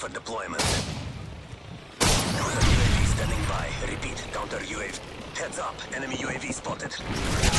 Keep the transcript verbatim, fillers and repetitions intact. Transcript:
for deployment. Counter U A V standing by. Repeat, counter U A V. Heads up, enemy U A V spotted.